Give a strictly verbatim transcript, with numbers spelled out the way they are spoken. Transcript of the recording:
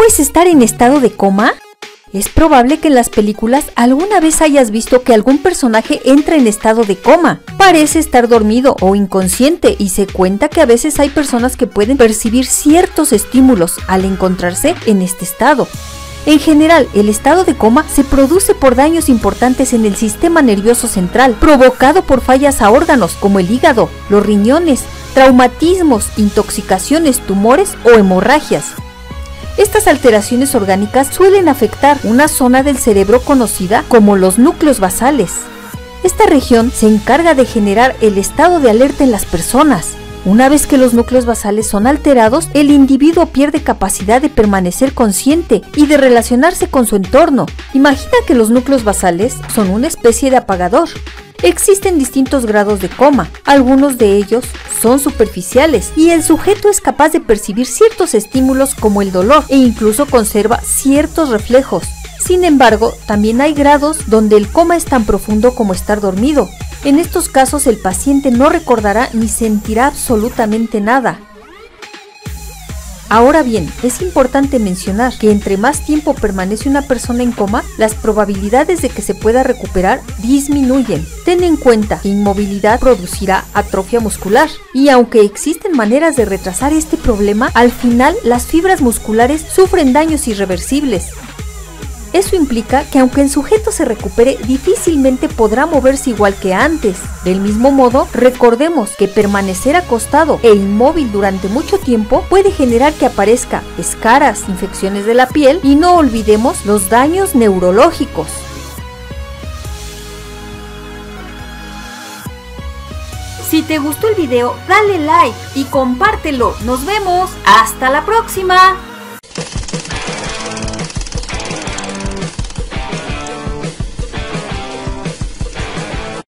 es estar en estado de coma? Es probable que en las películas alguna vez hayas visto que algún personaje entra en estado de coma. Parece estar dormido o inconsciente y se cuenta que a veces hay personas que pueden percibir ciertos estímulos al encontrarse en este estado. En general, el estado de coma se produce por daños importantes en el sistema nervioso central, provocado por fallas a órganos como el hígado, los riñones, traumatismos, intoxicaciones, tumores o hemorragias. Estas alteraciones orgánicas suelen afectar una zona del cerebro conocida como los núcleos basales. Esta región se encarga de generar el estado de alerta en las personas. Una vez que los núcleos basales son alterados, el individuo pierde capacidad de permanecer consciente y de relacionarse con su entorno. Imagina que los núcleos basales son una especie de apagador. Existen distintos grados de coma, algunos de ellos son superficiales y el sujeto es capaz de percibir ciertos estímulos como el dolor e incluso conserva ciertos reflejos. Sin embargo, también hay grados donde el coma es tan profundo como estar dormido. En estos casos el paciente no recordará ni sentirá absolutamente nada. Ahora bien, es importante mencionar que entre más tiempo permanece una persona en coma, las probabilidades de que se pueda recuperar disminuyen. Ten en cuenta que inmovilidad producirá atrofia muscular y aunque existen maneras de retrasar este problema, al final las fibras musculares sufren daños irreversibles. Eso implica que aunque el sujeto se recupere, difícilmente podrá moverse igual que antes. Del mismo modo, recordemos que permanecer acostado e inmóvil durante mucho tiempo puede generar que aparezca escaras, infecciones de la piel y no olvidemos los daños neurológicos. Si te gustó el video, dale like y compártelo. Nos vemos. ¡Hasta la próxima!